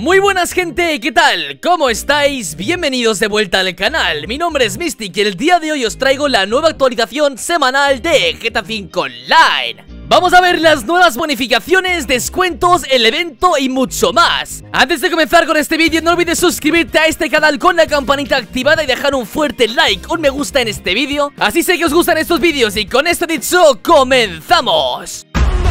Muy buenas gente, ¿qué tal? ¿Cómo estáis? Bienvenidos de vuelta al canal. Mi nombre es Mystic y el día de hoy os traigo la nueva actualización semanal de GTA V Online. Vamos a ver las nuevas bonificaciones, descuentos, el evento y mucho más. Antes de comenzar con este vídeo, no olvides suscribirte a este canal con la campanita activada y dejar un fuerte like, un me gusta en este vídeo. Así sé que os gustan estos vídeos y con esto dicho, ¡comenzamos!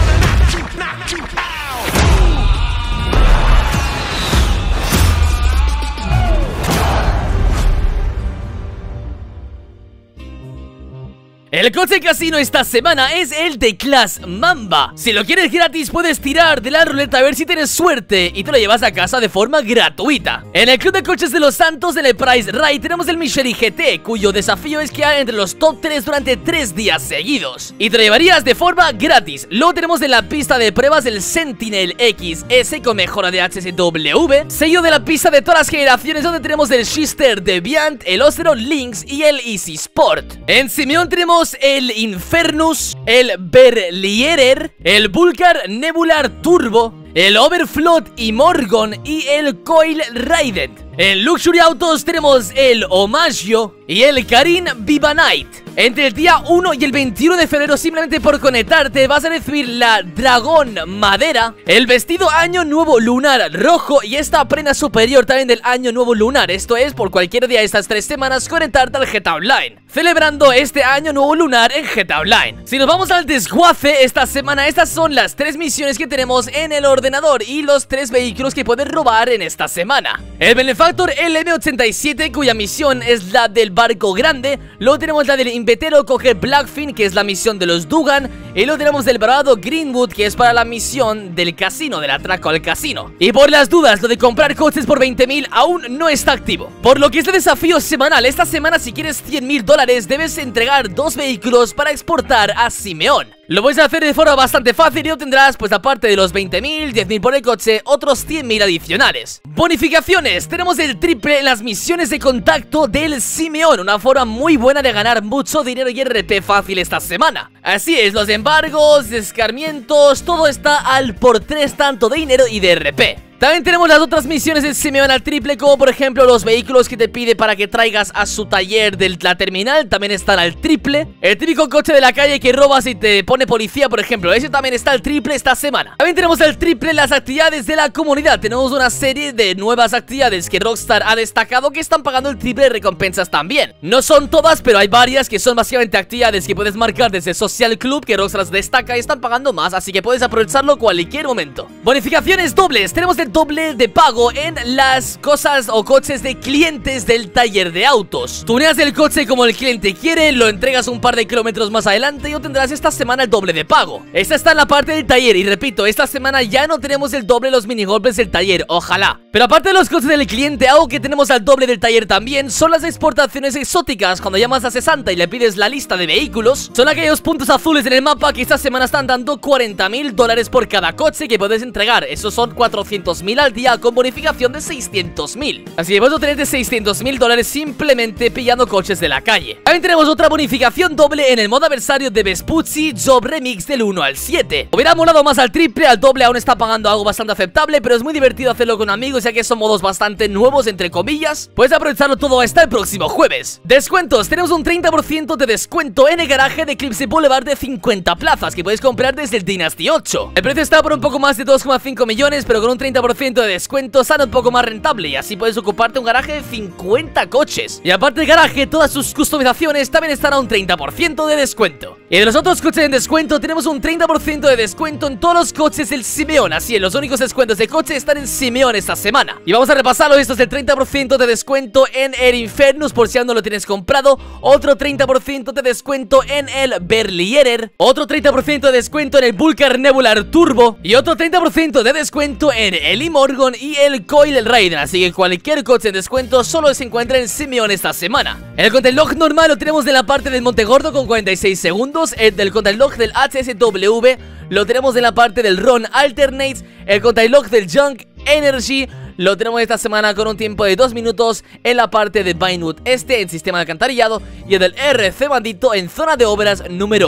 El coche casino esta semana es el de Class Mamba. Si lo quieres gratis puedes tirar de la ruleta a ver si tienes suerte y te lo llevas a casa de forma gratuita. En el Club de Coches de Los Santos, en el Price Ride, tenemos el Misery GT, cuyo desafío es quedar entre los top 3 durante 3 días seguidos y te lo llevarías de forma gratis. Luego tenemos en la pista de pruebas el Sentinel XS con mejora de HSW, sello de la pista de todas las generaciones, donde tenemos el Schister Deviant, el Oceron Lynx y el Easy Sport. En Simeón tenemos el Infernus, el Berlierer, el Vulcar Nebular Turbo, el Overflot y Morgon y el Coil Raiden. En Luxury Autos tenemos el Omagio y el Karin Viva Night. Entre el día 1 y el 21 de febrero, simplemente por conectarte, vas a recibir la Dragón Madera, el vestido Año Nuevo Lunar Rojo y esta prenda superior también del Año Nuevo Lunar. Esto es por cualquier día de estas 3 semanas conectarte al GTA Online, celebrando este Año Nuevo Lunar en GTA Online. Si nos vamos al desguace esta semana, estas son las 3 misiones que tenemos en el ordenador y los 3 vehículos que puedes robar en esta semana. El Benefactor LM87, cuya misión es la del barco grande. Luego tenemos la del Invetero coger Blackfin, que es la misión de los Dugan. Y luego tenemos del Bravado Greenwood, que es para la misión del casino, del atraco al casino. Y por las dudas, lo de comprar coches por 20.000 aún no está activo, por lo que es el desafío semanal. Esta semana, si quieres $100.000, debes entregar 2 vehículos para exportar a Simeón. Lo puedes hacer de forma bastante fácil y obtendrás, pues aparte de los 20.000, 10.000 por el coche, otros 100.000 adicionales. Bonificaciones, tenemos el triple en las misiones de contacto del Simeón, una forma muy buena de ganar mucho dinero y RP fácil esta semana. Así es, los embargos, escarmientos, todo está al por 3 tanto de dinero y de RP. También tenemos las otras misiones del Simeón al triple, como por ejemplo los vehículos que te pide para que traigas a su taller de la terminal, también están al triple. El típico coche de la calle que robas y te pone policía, por ejemplo, ese también está al triple esta semana. También tenemos al triple las actividades de la comunidad. Tenemos una serie de nuevas actividades que Rockstar ha destacado que están pagando el triple de recompensas también. No son todas, pero hay varias que son básicamente actividades que puedes marcar desde Social Club, que Rockstar destaca y están pagando más, así que puedes aprovecharlo cualquier momento. Bonificaciones dobles, tenemos el doble de pago en las cosas o coches de clientes del taller de autos. Tuneas el coche como el cliente quiere, lo entregas un par de kilómetros más adelante y obtendrás esta semana el doble de pago. Esta está en la parte del taller y repito, esta semana ya no tenemos el doble de los minigolpes del taller, ojalá. Pero aparte de los coches del cliente, algo que tenemos al doble del taller también son las exportaciones exóticas. Cuando llamas a 60 y le pides la lista de vehículos, son aquellos puntos azules en el mapa que esta semana están dando $40.000 por cada coche que puedes entregar. Esos son 400.000 al día con bonificación de 600.000. Así que puedes obtener de $600.000 simplemente pillando coches de la calle. También tenemos otra bonificación doble en el modo adversario de Vespucci Job Remix del 1 al 7. Hubiera molado más al triple, al doble aún está pagando algo bastante aceptable, pero es muy divertido hacerlo con amigos ya que son modos bastante nuevos entre comillas. Puedes aprovecharlo todo hasta el próximo jueves. Descuentos, tenemos un 30% de descuento en el garaje de Eclipse Boulevard de 50 plazas que puedes comprar desde el Dynasty 8. El precio está por un poco más de 2,5 millones, pero con un 30% de descuento sale un poco más rentable y así puedes ocuparte un garaje de 50 coches. Y aparte del garaje, todas sus customizaciones también están a un 30% de descuento. Y de los otros coches en descuento, tenemos un 30% de descuento en todos los coches del Simeón. Así es, los únicos descuentos de coche están en Simeón esta semana. Y vamos a repasarlo, esto es el 30% de descuento en el Infernus por si aún no lo tienes comprado, otro 30% de descuento en el Berlierer, otro 30% de descuento en el Vulcar Nebular Turbo y otro 30% de descuento en el Morgon y el Coil Raiden. Así que cualquier coche en descuento solo se encuentra en Simeón esta semana. El contrarreloj normal lo tenemos de la parte del Montegordo con 46 segundos. El del contrarreloj del HSW lo tenemos de la parte del Ron Alternates. El contrarreloj del Junk Energy lo tenemos esta semana con un tiempo de 2 minutos en la parte de Vinewood Este en sistema de alcantarillado y el del RC Bandito en zona de obras número 1.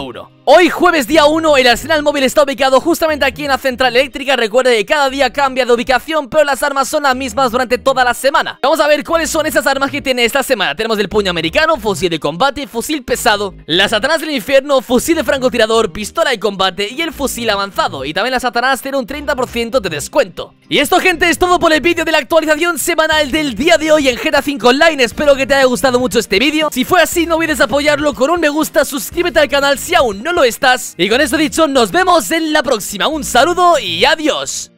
Hoy jueves día 1 el arsenal móvil está ubicado justamente aquí en la central eléctrica. Recuerde que cada día cambia de ubicación, pero las armas son las mismas durante toda la semana. Vamos a ver cuáles son esas armas que tiene esta semana. Tenemos el puño americano, fusil de combate, fusil pesado, la Satanás del infierno, fusil de francotirador, pistola de combate y el fusil avanzado. Y también la Satanás tiene un 30% de descuento. Y esto, gente, es todo por el vídeo de la actualización semanal del día de hoy en GTA V Online. Espero que te haya gustado mucho este vídeo. Si fue así, no olvides apoyarlo con un me gusta, suscríbete al canal si aún no lo estás. Y con esto dicho, nos vemos en la próxima. Un saludo y adiós.